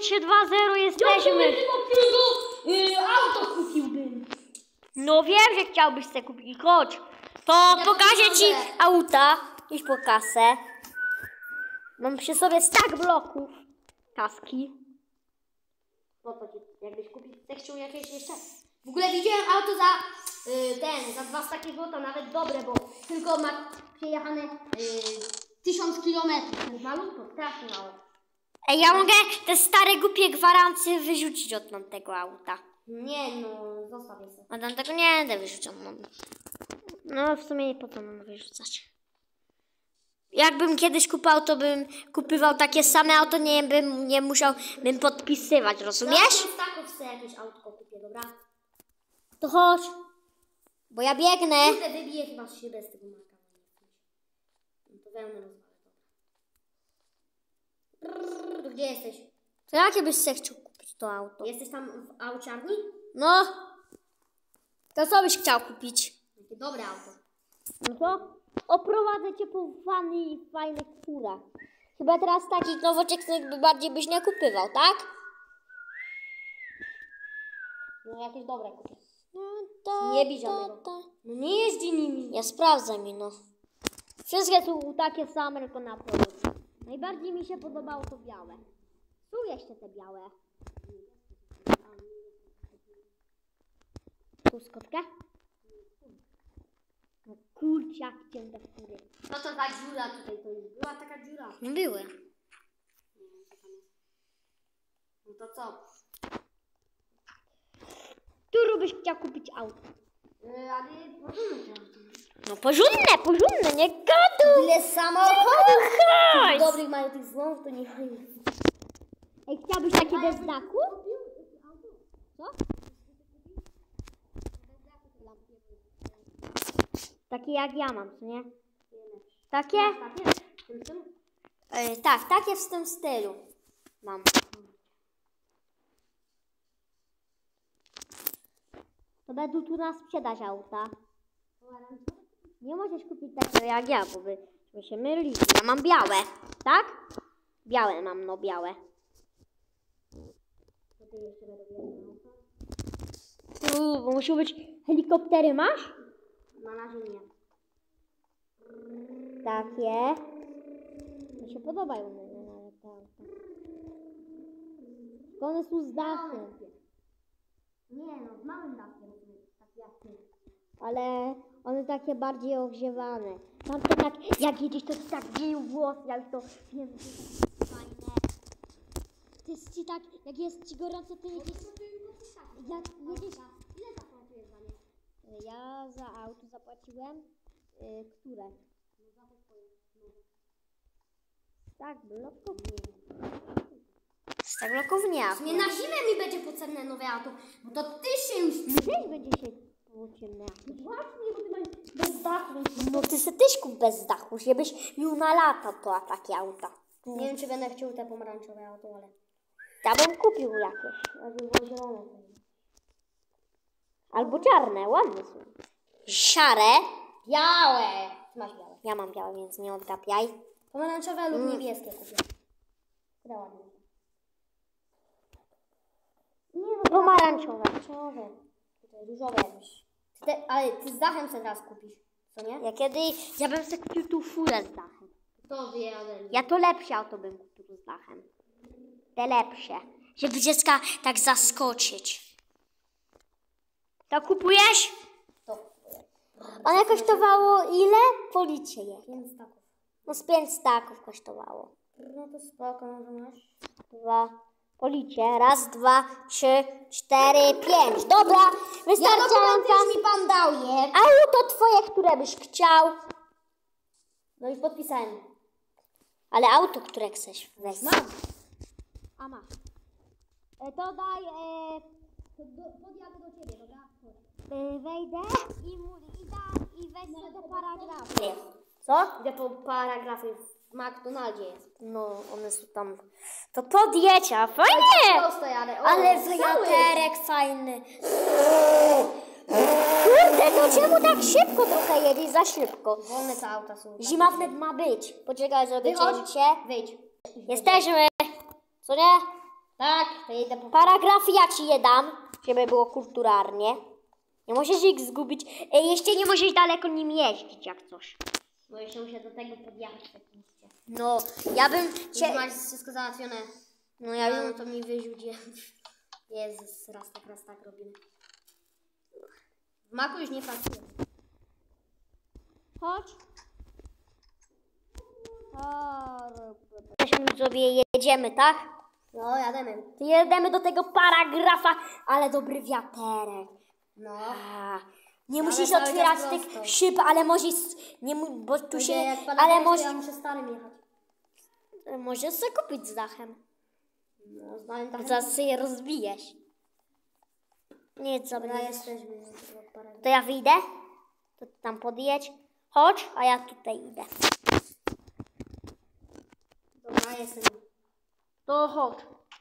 3-2-0 jesteśmy. Auto kupiłbym. No wiem, że chciałbyś sobie kupić. Chodź. To pokażę ci auta. Idź po kasę. Mam przy sobie stack bloków. Kaski. No to jakbyś kupił, chciał jakieś jeszcze. W ogóle widziałem auto za 2 takie złota, nawet dobre, bo tylko ma przejechane 1000 km. Ten maluch to strasznie mało. Ej, ja mogę te stare głupie gwarancje wyrzucić od tamtego auta. Nie no, zostaw je sobie. A tamtego nie będę wyrzucał. No w sumie po co mam wyrzucać? Jakbym kiedyś kupował, to bym kupywał takie same auto, nie musiałbym podpisywać, rozumiesz? Ja taką chcę jakieś autko kupię, dobra? To chodź, bo ja biegnę. Kurde, wybiję chyba szybę z tego marka. No to wełnę rozwalę, dobra. Gdzie jesteś? To jakie byś se chciał kupić to auto? Jesteś tam w auciarni? No, to co byś chciał kupić? Takie dobre auto. No to oprowadzę cię po fajnych furach. Chyba teraz takich nowoczesnych bardziej byś nie kupywał, tak? No jakieś dobre kupię. No, Nie bij żadnego. No nie jeździ nimi. Ja sprawdzę mi, no. Wszystkie są takie same, tylko na produkt. Najbardziej mi się podobało to białe. Są jeszcze te białe. Tu skotkę? No kurczak cię te fury. No to ta dziura tutaj to jest. Była taka dziura. Nie były. No to co? Którą byś chciał kupić auto? Ale porządne to. No porządne, nie gadu! Ile samochodów! Chodź! Dobrych mają tych złomów, to nie chodzi. Ej, chciałbyś takie bez znaku? Co? Takie jak ja mam, co nie? Takie? Tak, takie w tym stylu mam. To będą tu na sprzedaż auta. Nie możesz kupić takiego jak ja, bo byśmy się mylili. Ja mam białe, tak? Białe mam, no białe. Bo muszą być helikoptery, masz? Na razie nie. Takie. Mi się podobają nawet te auta. Tylko one są z dachem. Nie no, z małym dachem. Tak jak ty. Ale one takie bardziej ogrzewane. Tamte tak, jak jedziesz, to ci tak wieją włosy, jak to wiem, fajne. To jest ci tak, jak jest ci gorąco, to jedziesz. Jak jedziesz. Ile zapłaciłeś za nie? Ja za auto zapłaciłem. Które? No za to twoje. Tak, bloków nie. Tak, bloków nie. Nie na zimę mi będzie potrzebne nowe auto, bo to ty się już... Też będzie się potrzebne. Właśnie, bo ty masz bez dachu. No ty se też kup bez dachu, żebyś miał na lata to takie auta. Nie wiem, czy będę chciał te pomarańczowe auto, ale... Ja bym kupił jakieś. Jakby było zielone. Albo czarne, ładne są. Szare. Białe! Ty masz białe. Ja mam białe, więc nie odgapiaj. Pomarańczowe lub niebieskie kupię. Chyba ładnie. Nie no, Pomarańczowe. tutaj różowe jakieś. Ale ty z dachem sobie teraz kupisz, co nie? Ja bym sobie kupił tu furę z dachem. To wie, ale... Ja to lepsze auto bym kupił z dachem. Te lepsze. Żeby dziecka tak zaskoczyć. To kupujesz? To. One kosztowało ile? Policzę je. 5 staków. No z 5 staków kosztowało. No to spoko, no to masz. 2. Policzę. 1, 2, 3, 4, 5. Dobra, wystarczająco. już mi pan dał je. Auto twoje, które byś chciał. No już podpisałem. Ale auto, które chcesz weź. Mam. A masz. To daj. Podjadę do ciebie, dobra? Wejdę i weź te paragrafy. Co? Idę po paragrafy w McDonaldzie jest. No, one są tam. To podjedź, a fajnie! Prosto jadę. O, Ale cały. wiaterek fajny. Kurde, to czemu tak szybko trochę jedziesz? Za szybko. Wolne te auta są. Zima wnet ma być. Poczekaj, zrobię Wychodź. cięcie. Wyjdź. Jesteśmy. Co nie? Tak, to jedę po... Paragrafy ja ci je dam, żeby było kulturalnie. Nie możesz ich zgubić. Jeszcze nie możesz daleko nim jeździć, jak coś. Bo jeszcze muszę do tego podjechać oczywiście. No, ja bym Już cię... masz wszystko załatwione. No ja No bym... to mi wyrzuci. Jezus, raz tak robimy. W maku już nie pasuje. Chodź. Sobie jedziemy, tak? No, jademy. To jedziemy do tego paragrafa, ale dobry wiaterek. No. Nie Ale musisz cały otwierać czas tych prosto. szyb, ale możesz... Nie, bo tu się... Jak pada Ale deszcz, to możesz... ja muszę starym jechać. Możesz sobie kupić z dachem. No, znałem tak. Zaraz sobie je rozbijesz. Nie, co Dobra, będzie. jesteśmy. To ja wyjdę? To ty tam podjedź. Chodź, a ja tutaj idę. Dobra, jestem. To chodź.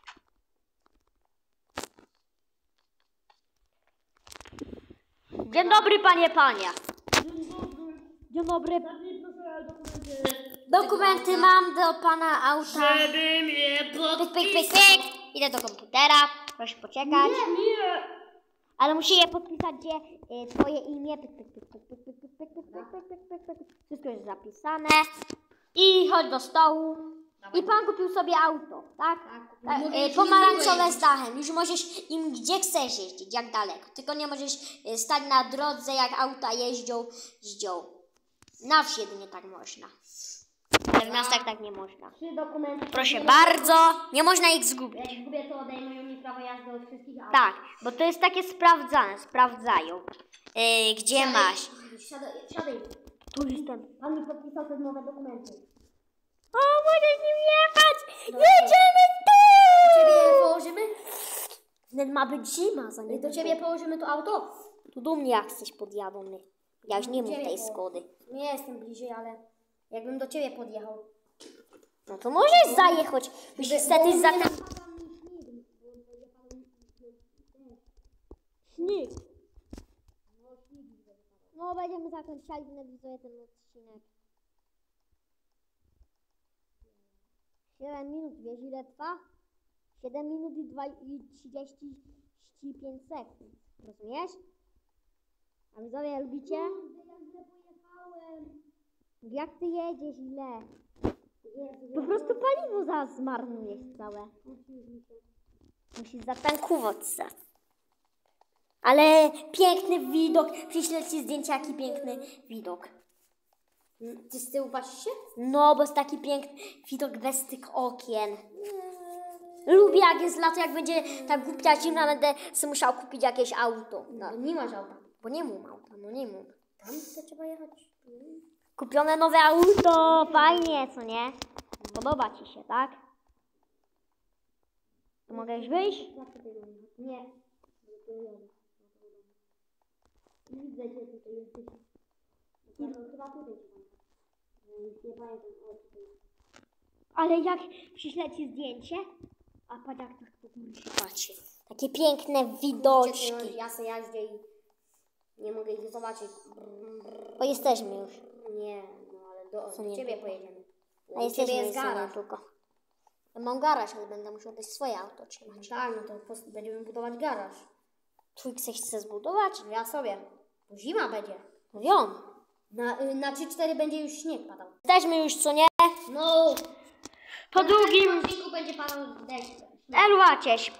Dzień dobry, panie. Dzień dobry. Dokumenty mam do pana auta. Żeby mnie Pyk. Idę do komputera. Proszę poczekać. Nie. Ale musi je podpisać, gdzie twoje imię. Wszystko jest zapisane. I chodź do stołu. I pan kupił sobie auto, tak? Tak. Mogę już Pomarańczowe niedługo z dachem. Już możesz im gdzie chcesz jeździć, jak daleko. Tylko nie możesz stać na drodze, jak auta jeżdżą. Na wsi jedynie tak można. Ale w miastach tak nie można. 3 dokumenty. Proszę bardzo, nie można ich zgubić. Jak zgubię, to odejmują mi prawo jazdy od wszystkich aut. Tak, bo to jest takie sprawdzają. Gdzie masz? Siadaj. Tu jestem. Pan mi podpisał te nowe dokumenty. O, możesz nim jechać! Dobra. Jedziemy Ciebie tu! położymy? Wnet ma być zima, za Do ciebie położymy to auto? Tu do mnie jak jesteś podjadą. Ja już nie mam Ciebie tej po- Skody. Nie jestem bliżej, ale jakbym do ciebie podjechał. No to możesz zajechać. Już niestety za ten... Śnieg. No będziemy zakończali na widzowie ten odcinek. 7 minut, wiesz ile trwa? 7 minut i 35 sekund. Rozumiesz? A widzowie lubicie? Jak ty jedziesz źle? Po prostu paliwo zaraz zmarnujesz całe. Musisz zatankować se. Ale piękny widok. Przyślę ci zdjęcia, jaki piękny widok. Ty z tyłu patrzysz się? No, bo jest taki piękny widok bez tych okien. Lubię jak jest lato, jak będzie ta głupia zimna, będę sobie musiał kupić jakieś auto. No, nie masz auta. Bo nie mam auta, no nie mam. Tam to trzeba jechać. Kupione nowe auto, fajnie, co nie? Podoba ci się, tak? To mogę już wyjść? Nie. Widzę cię tutaj jesteś. Chyba tutaj. Nie pamiętam. Ale jak przyślę ci zdjęcie, a patrz jak to patrzy. Takie piękne widoczki. Ja se jeżdżę i nie mogę ich zobaczyć. Bo jesteśmy już. Nie, no ale do Co nie ciebie było? pojedziemy. A U jesteśmy ciebie jest już garaż. niedługo. Ja mam garaż, ale będę musiał dać swoje auto trzymać. Tak, no to będziemy budować garaż. Twój chce zbudować? No ja sobie. Bo zima będzie. No wiem. Na 3-4 będzie już śnieg padał. Jesteśmy już, co nie? No. Po długim... odcinku będzie padał deszcz. Elła, cześć.